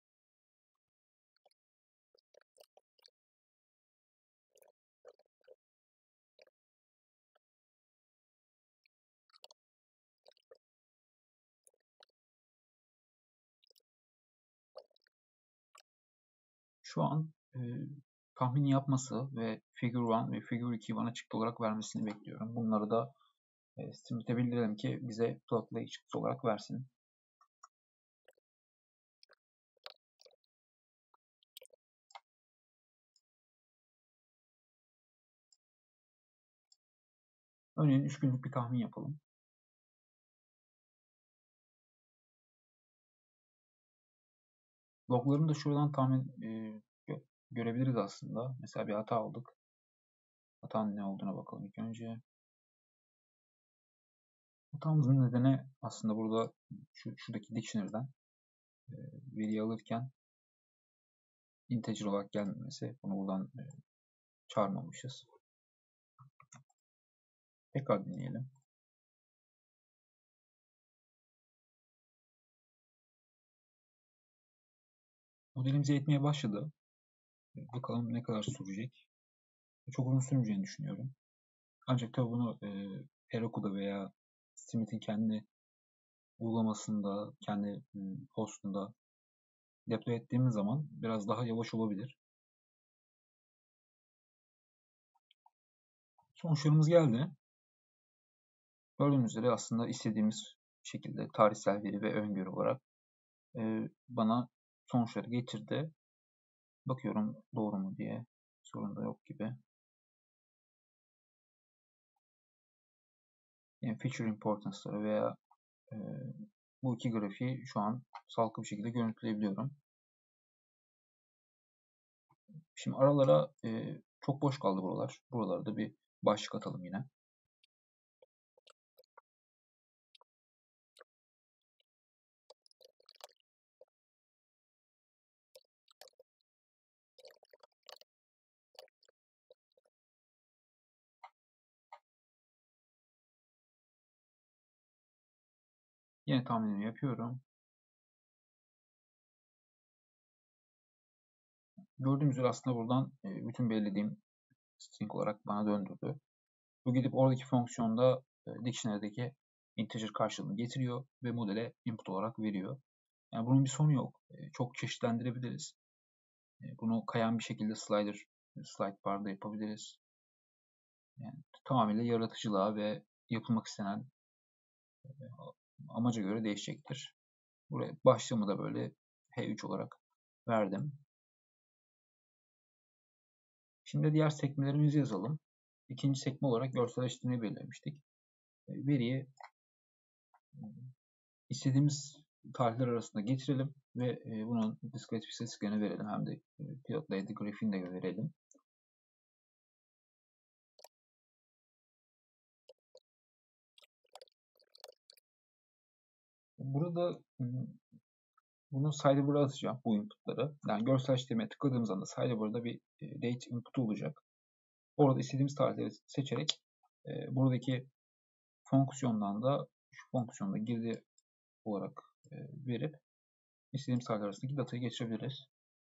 Şu an e, tahmini yapması ve figure bir ve figure ikiyi bana çıktı olarak vermesini bekliyorum. Bunları da e, Steam'de bildirelim ki bize plotlayı çıktı olarak versin. Örneğin üç günlük bir tahmin yapalım. Loglarını da şuradan tahmin e, gö görebiliriz aslında. Mesela bir hata aldık. Hatanın ne olduğuna bakalım ilk önce. Hatamızın nedeni aslında burada şu, şuradaki dictionary'den e, veri alırken integer olarak gelmemesi. Bunu buradan e, çağırmamışız. Tekrar deneyelim. Modelimize yetmeye başladı. Bakalım ne kadar sürecek. Çok uzun sürmeyeceğini düşünüyorum. Ancak tabii bunu e, Heroku'da veya Streamlabs'in kendi uygulamasında, kendi hostunda deploy ettiğimiz zaman biraz daha yavaş olabilir. Sonuçlarımız geldi. Gördüğünüz üzere aslında istediğimiz şekilde tarihsel veri ve öngörü olarak e, bana sonuçları getirdi. Bakıyorum doğru mu diye. Sorun da yok gibi. Yani feature importance'ları veya e, bu iki grafiği şu an sağlıklı bir şekilde görüntüleyebiliyorum. Şimdi aralara e, çok boş kaldı buralar. Buralara da bir başlık atalım yine. Yine tahminimi yapıyorum. Gördüğünüz üzere aslında buradan e, bütün belirlediğim string olarak bana döndürdü. Bu gidip oradaki fonksiyonda e, dictionary'deki integer karşılığını getiriyor ve modele input olarak veriyor. Yani bunun bir sonu yok. E, çok çeşitlendirebiliriz. E, bunu kayan bir şekilde slider, slide bar'da yapabiliriz. Yani tamamıyla yaratıcılığa ve yapılmak istenen e, amaca göre değişecektir. Buraya başlığımı da böyle H üç olarak verdim. Şimdi diğer sekmelerimizi yazalım. İkinci sekme olarak görselleştirmeyi belirlemiştik. Veriyi istediğimiz tarihler arasında getirelim ve bunun diskret istatistiklerini verelim. Hem de pilotlayıcı grafiğini de verelim. Burada bunu Cyber'a atacağım, bu inputları. Yani görselleştirmeye tıkladığımız anda Cyber'da bir date input olacak. Orada istediğimiz tarihleri seçerek buradaki fonksiyondan da şu fonksiyonda girdi olarak verip istediğimiz tarihler arasındaki datayı geçirebiliriz.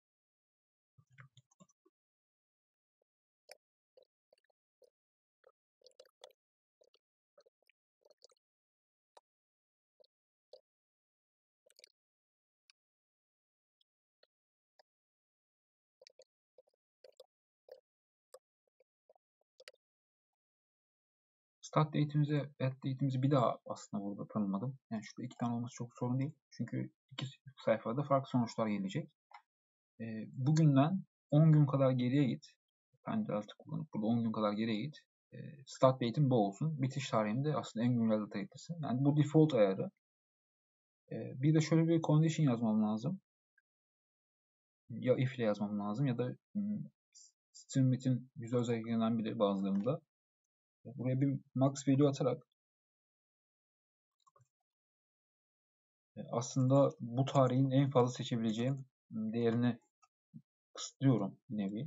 Start date'imizi, add date'imizi bir daha aslında burada tanımladım. Yani şurada iki tane olması çok sorun değil. Çünkü iki sayfada farklı sonuçlar gelecek. E, bugünden on gün kadar geriye git. Ben de artık kullanıp burada on gün kadar geriye git. E, start date'im bu olsun. Bitiş tarihim de aslında en güncel data getirsin. Yani bu default ayarı. E, bir de şöyle bir condition yazmam lazım. Ya if ile yazmam lazım ya da Streamlabs'in güzel özelliklerinden biri bazılarında. Buraya bir max value atarak aslında bu tarihin en fazla seçebileceğim değerini kısıtlıyorum bir nevi.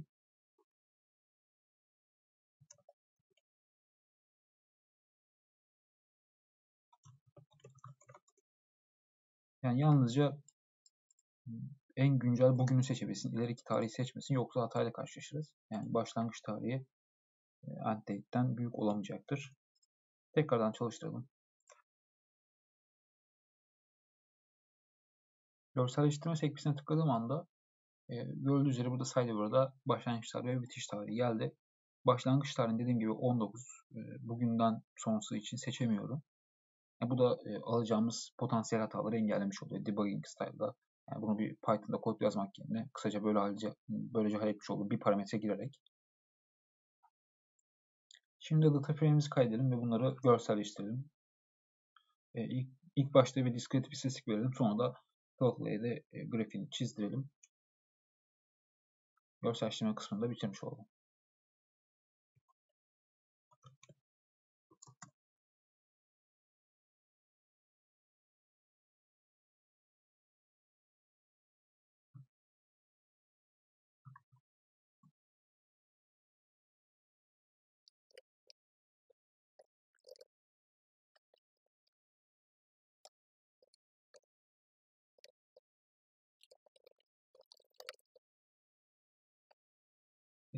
Yani yalnızca en güncel bugünü seçebilsin, ileriki tarihi seçmesin, yoksa hatayla karşılaşırız. Yani başlangıç tarihi end date'den büyük olamayacaktır. Tekrardan çalıştıralım. Görselleştirme sekmesine tıkladığım anda e, gördüğünüz üzere burada Cyber'da başlangıç tarihi ve bitiş tarihi geldi. Başlangıç tarihini dediğim gibi on dokuz, e, bugünden sonrası için seçemiyorum. Yani bu da e, alacağımız potansiyel hataları engellemiş oluyor debugging style'da. Yani bunu bir Python'da kod yazmak yerine kısaca böyle halde, böylece halletmiş oldum bir parametre girerek. Şimdi data frame'imizi kaydedelim ve bunları görselleştirelim. E, ilk, ilk başta bir diskret bir istatistik verelim. Sonra da Plotlay'de e, grafiğini çizdirelim. Görselleştirme kısmını da bitirmiş olalım.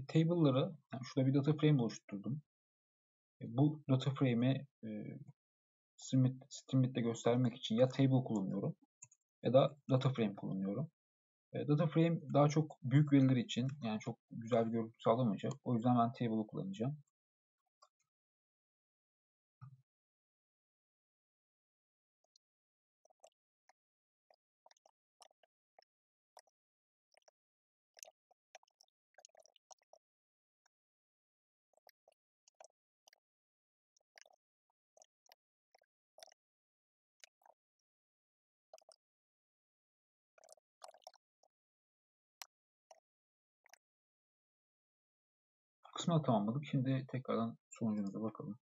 Şimdi table'ları, yani şurada bir data frame oluşturdum. E, bu data frame'i e, Streamlit'te göstermek için ya table kullanıyorum ya da data frame kullanıyorum. E, data frame daha çok büyük veriler için, yani çok güzel bir görüntü sağlamayacak. O yüzden ben table'ı kullanacağım. Kısmını tamamladık. Şimdi tekrardan sonucumuza bakalım.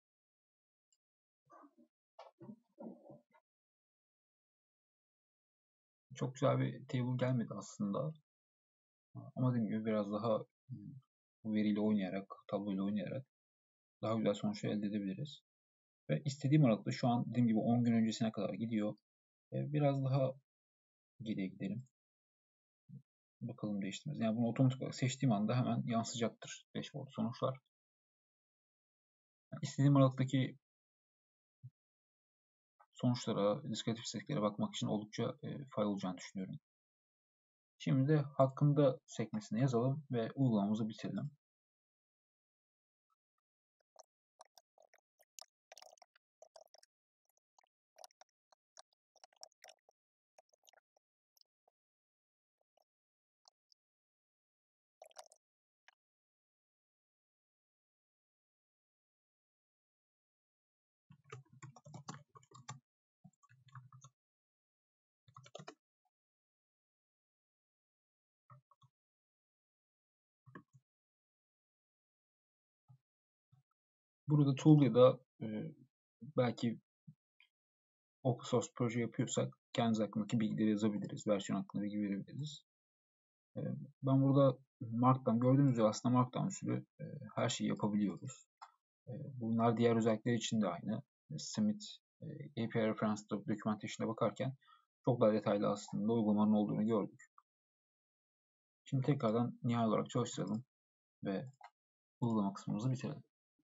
Çok güzel bir table gelmedi aslında. Ama dediğim gibi biraz daha bu veriyle oynayarak, tabloyla oynayarak daha güzel sonuçlar elde edebiliriz. Ve istediğim aralıkta şu an dediğim gibi on gün öncesine kadar gidiyor. Biraz daha geriye gidelim. Bakalım değiştirmez. Yani bunu otomatik olarak seçtiğim anda hemen yansıyacaktır dashboard sonuçlar. Yani istediğim aralıktaki sonuçlara, diskriminatif istatistiklere bakmak için oldukça e, faydalı olacağını düşünüyorum. Şimdi de hakkında sekmesine yazalım ve uygulamamızı bitirelim. Burada tool ya da e, belki open source proje yapıyorsak kendimiz hakkındaki bilgileri yazabiliriz. Versiyon hakkında bilgi verebiliriz. E, ben burada Markdown, gördüğünüz üzere aslında Markdown usulü e, her şeyi yapabiliyoruz. E, bunlar diğer özellikler için de aynı. Smith e, A P I Reference Documentation'a bakarken çok daha detaylı aslında uygulamanın olduğunu gördük. Şimdi tekrardan nihai olarak çalıştıralım ve uygulama kısmımızı bitirelim.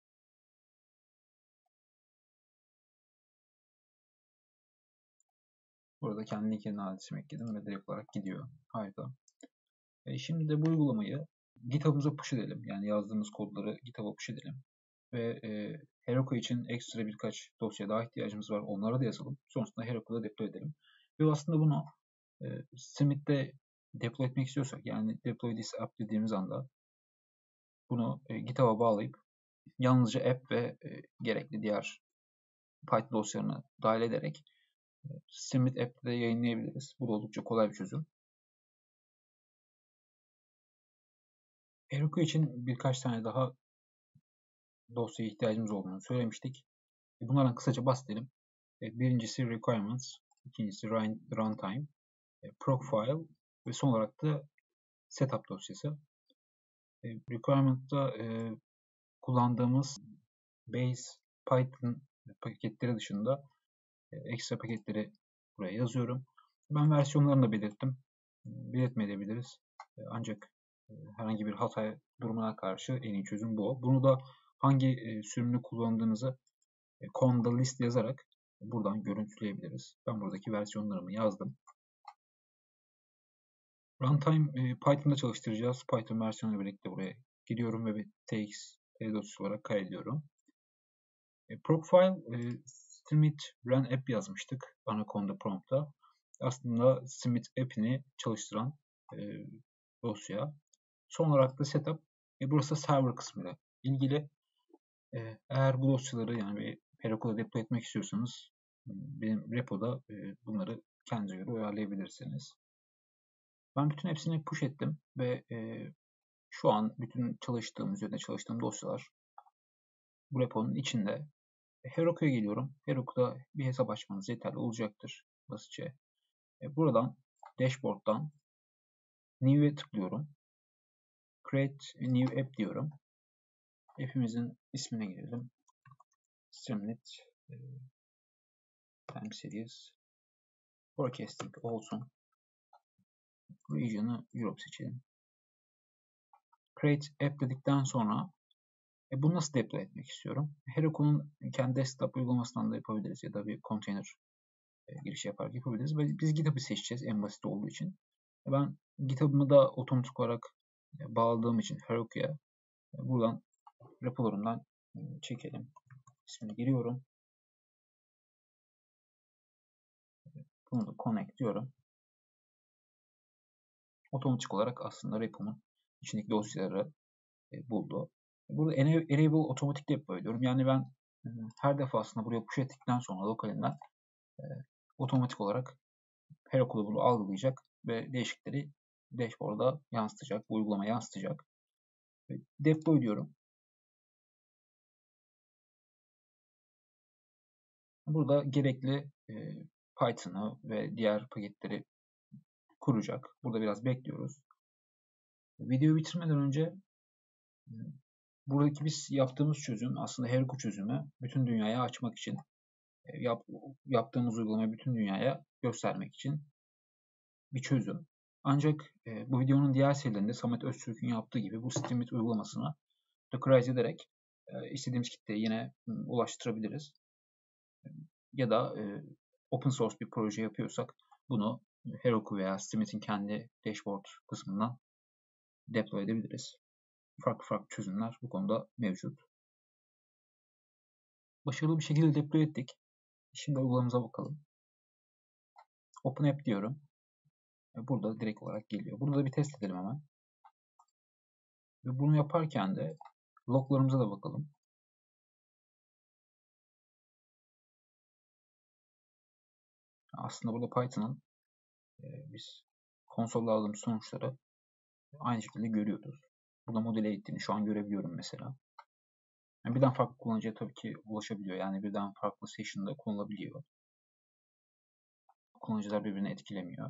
Burada kendi linkinin adresimi ekledim ve direkt olarak gidiyor. Harika. E şimdi de bu uygulamayı GitHub'ımıza push edelim. Yani yazdığımız kodları GitHub'a push edelim. Ve e, Heroku için ekstra birkaç dosya daha ihtiyacımız var. Onlara da yazalım. Sonrasında Heroku'da deploy edelim. Ve aslında bunu e, Smith'te deploy etmek istiyorsak, yani deploy this app dediğimiz anda bunu e, GitHub'a bağlayıp yalnızca app ve e, gerekli diğer Python dosyalarını dahil ederek e, Smith app'te de yayınlayabiliriz. Bu da oldukça kolay bir çözüm. Heroku için birkaç tane daha dosyaya ihtiyacımız olduğunu söylemiştik. Bunlardan kısaca bahsedelim. Birincisi requirements, ikincisi runtime, profile ve son olarak da setup dosyası. Requirement'ta kullandığımız base Python paketleri dışında ekstra paketleri buraya yazıyorum. Ben versiyonlarını da belirttim. Belirtmeyebiliriz. Ancak herhangi bir hata durumuna karşı en iyi çözüm bu. Bunu da hangi sürümünü kullandığınızı conda list yazarak buradan görüntüleyebiliriz. Ben buradaki versiyonlarımı yazdım. Runtime Python'da çalıştıracağız. Python versiyonuyla birlikte buraya gidiyorum ve bir tx dosyası olarak kaydediyorum. Profile Streamlit Run App yazmıştık Anaconda prompt'ta. Aslında Streamlit app'ini çalıştıran dosya. Son olarak da setup. Burası server kısmıyla ilgili. Eğer bu dosyaları yani bir Heroku'da deploy etmek istiyorsanız benim repoda bunları kendinize göre uyarlayabilirsiniz. Ben bütün hepsini push ettim ve şu an bütün çalıştığım, üzerinde çalıştığım dosyalar bu reponun içinde. Heroku'ya geliyorum. Heroku'da bir hesap açmanız yeterli olacaktır. Basitçe. Buradan dashboard'dan New'e tıklıyorum. Create a new app diyorum. App'imizin ismine girelim. Streamlit Time Series Forecasting olsun. Region'ı Europe seçelim. Create App dedikten sonra e, bunu nasıl deploy etmek istiyorum? Heroku'nun kendi desktop uygulamasından da yapabiliriz ya da bir container e, girişi yaparak yapabiliriz. Biz GitHub'ı seçeceğiz en basit olduğu için. Ben GitHub'ımı da otomatik olarak e, bağladığım için Heroku'ya e, buradan repolarımdan e, çekelim. İsmini giriyorum. Bunu da connect diyorum. Otomatik olarak aslında repomun içindeki dosyaları e, buldu. Burada enable otomatik deploy diyorum. Yani ben e, her defasında buraya push ettikten sonra lokalinden e, otomatik olarak Heroku bunu algılayacak ve değişiklikleri dashboard'a yansıtacak, bu uygulama yansıtacak. E, deploy diyorum. Burada gerekli e, Python'ı ve diğer paketleri kuracak. Burada biraz bekliyoruz. Videoyu bitirmeden önce buradaki biz yaptığımız çözüm aslında Heroku çözümü bütün dünyaya açmak için yap, yaptığımız uygulamayı bütün dünyaya göstermek için bir çözüm. Ancak e, bu videonun diğer serilerinde Samet Öztürk'ün yaptığı gibi bu Streamlit uygulamasını Dockerize ederek e, istediğimiz kitleye yine e, ulaştırabiliriz. Ya da e, open source bir proje yapıyorsak bunu Heroku veya Streamlit'in kendi dashboard kısmından deploy edebiliriz. Farklı farklı çözümler bu konuda mevcut. Başarılı bir şekilde deploy ettik. Şimdi uygulamamıza bakalım. Open App diyorum. Burada direkt olarak geliyor. Burada bir test edelim hemen. Ve bunu yaparken de loglarımıza da bakalım. Aslında burada Python'ın e, biz konsolda aldığımız sonuçları aynı şekilde görüyoruz. Burada modele ettiğini şu an görebiliyorum mesela. Yani birden farklı kullanıcıya tabii ki ulaşabiliyor. Yani birden farklı session'da kullanılabiliyor. Kullanıcılar birbirini etkilemiyor.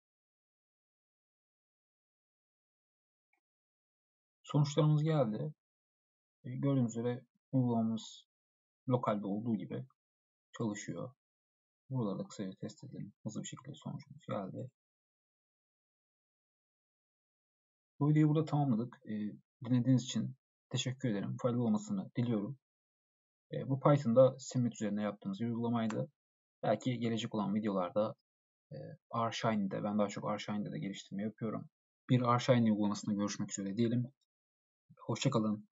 Sonuçlarımız geldi. Gördüğünüz üzere uygulamamız lokalde olduğu gibi çalışıyor. Burada da kısaca test edelim. Hızlı bir şekilde sonucumuz geldi. Bu videoyu burada tamamladık. Dinlediğiniz için teşekkür ederim. Faydalı olmasını diliyorum. Bu Python'da Streamlit üzerine yaptığımız bir uygulamaydı. Belki gelecek olan videolarda RShine'de, ben daha çok RShine'de de geliştirme yapıyorum. Bir RShine uygulamasında görüşmek üzere diyelim. Hoşça kalın.